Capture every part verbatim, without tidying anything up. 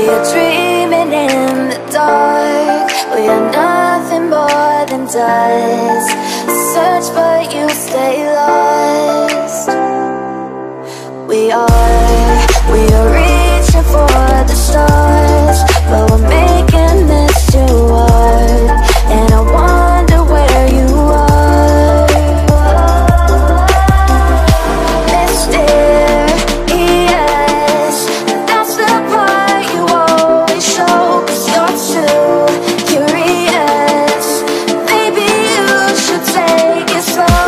We are dreaming in the dark. We are nothing more than dust. Search but you stay lost. We are, we are reaching for the stars, but we're making this too hard. And I wonder where you are. Mysterious, that's the part you always show. 'Cause you're too curious. Maybe you should take it slow.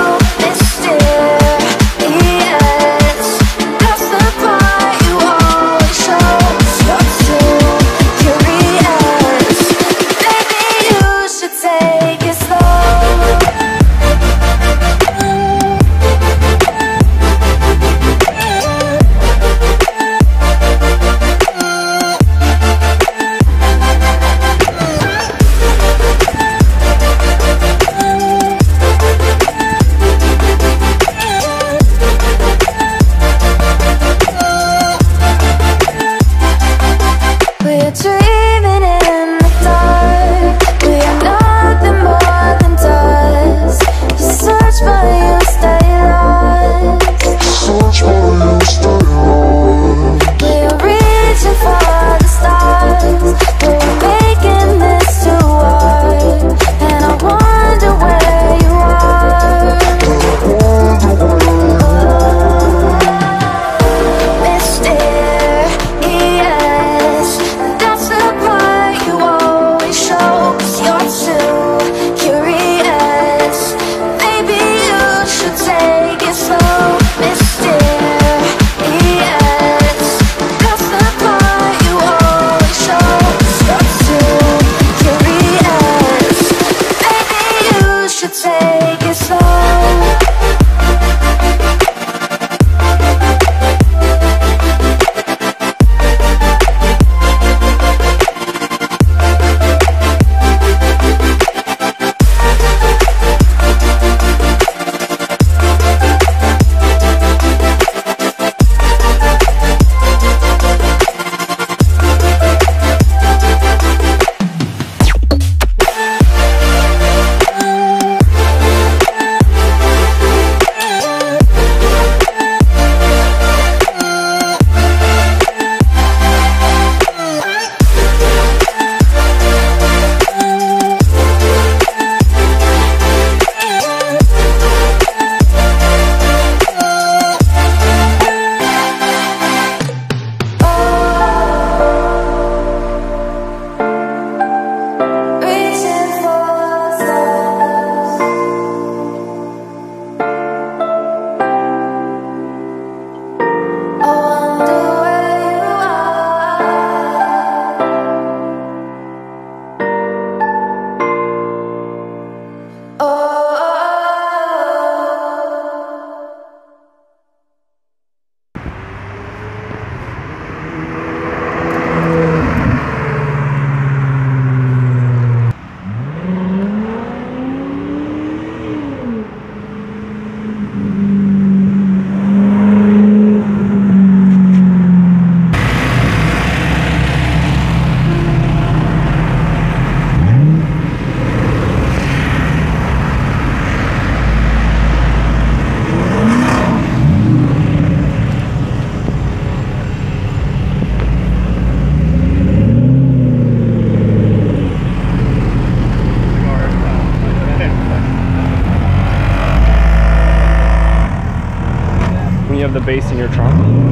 Mysterious, that's the part you always show. 'Cause you're too curious. Maybe you should take it slow. We're dreaming in the dark. We are nothing more than dust. You search but you stay lost. Search but you stay lost. We are reaching for the stars, but we're making this too hard. And I wonder where you are. Mysterious, that's the part you always show. 'Cause you're too curious. Maybe you should take it slow. Mysterious, that's the part you always show. 'Cause you're too curious. Maybe you should take it slow. Reaching for the stars. I wonder where you are. Oh. When you have the bass in your trunk.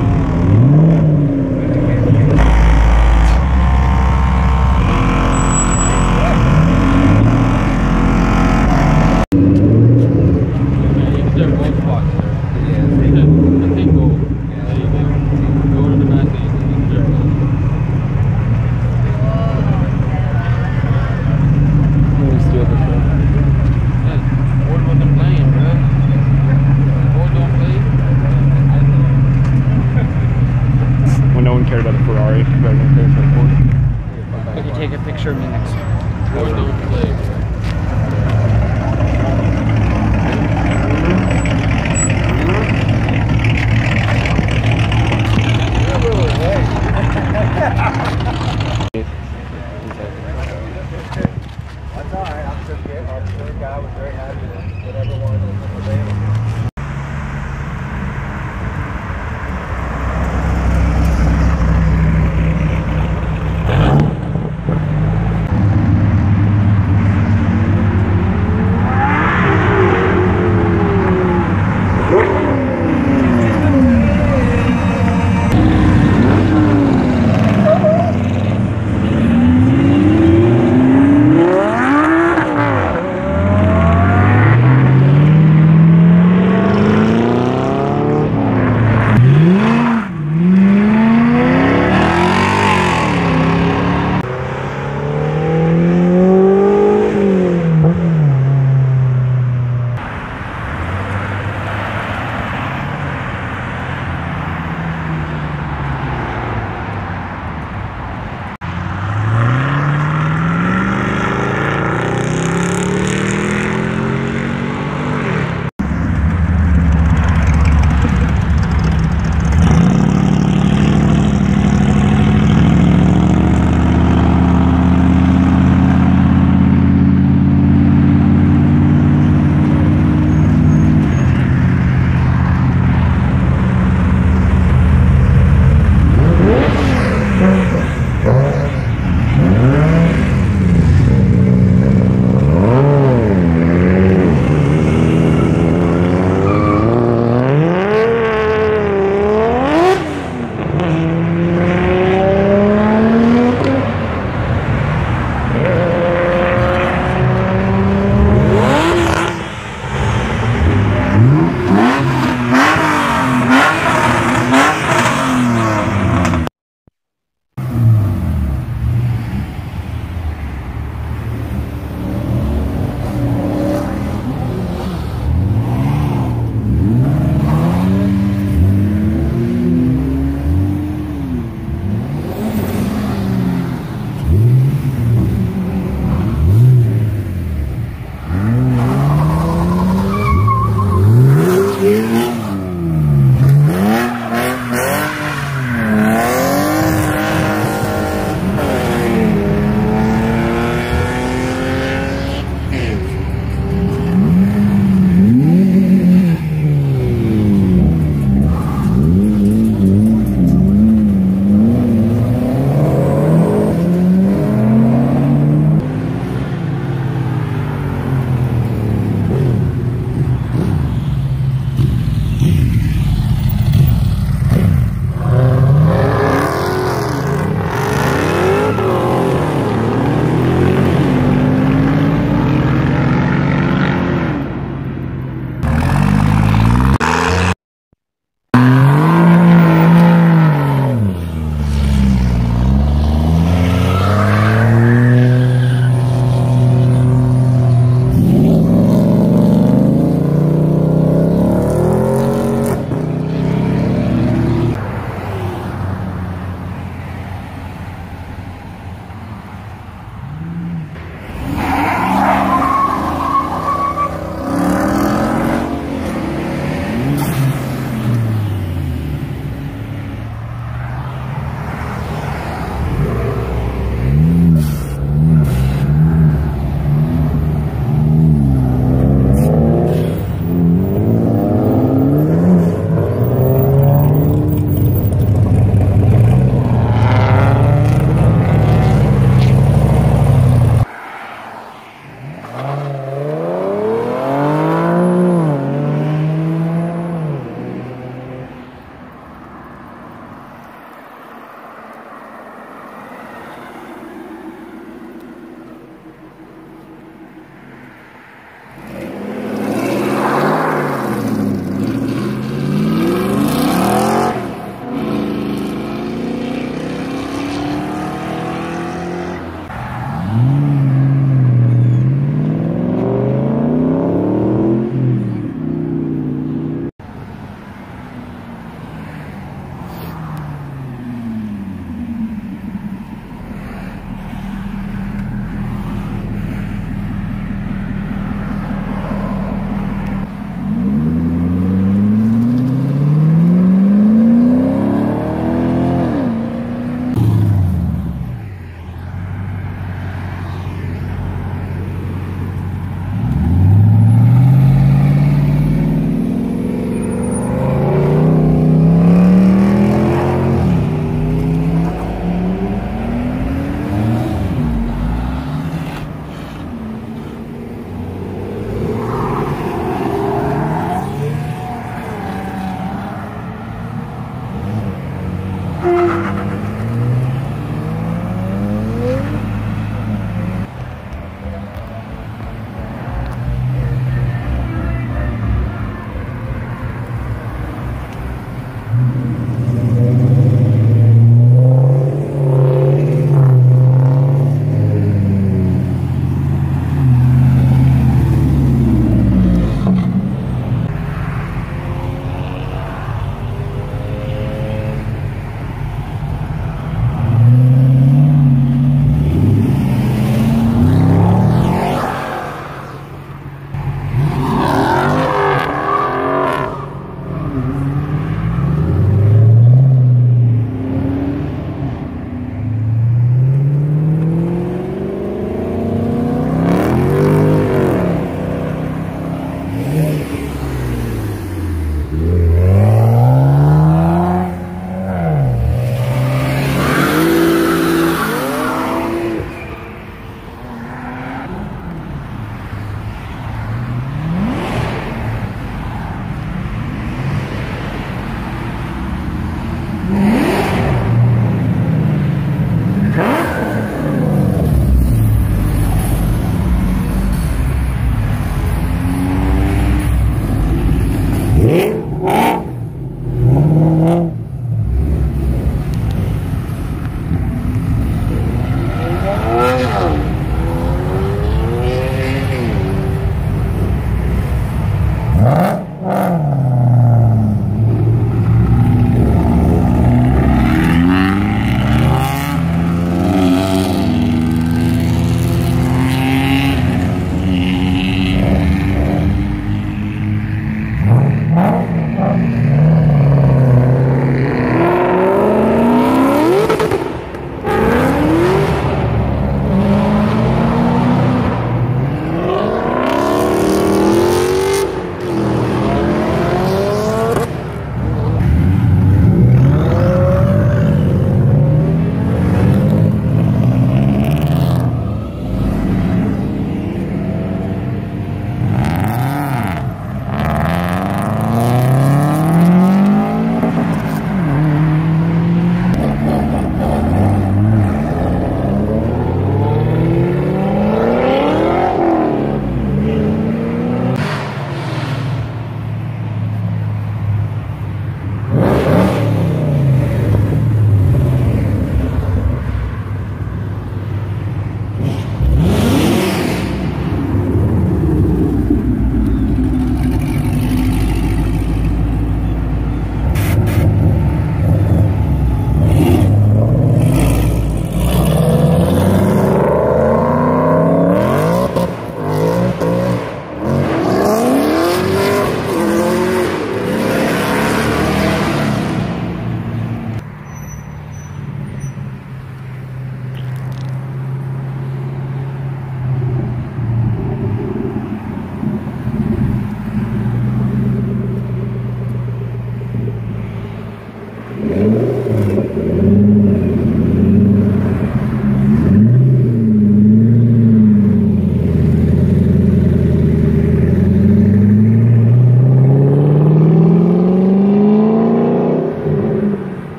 When no one cared about a Ferrari, but everyone cares about a Ford. If you take a picture of me next to Hey.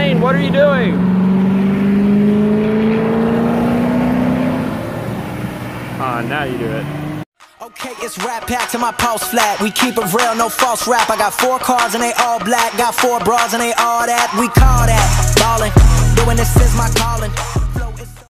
lane. What are you doing? Ah, uh, now you do it. Okay, it's rap pack to my pulse flat. We keep it real, no false rap. I got four cars and they all black. Got four bras and they all that. We call that ballin'. Doing this is my calling.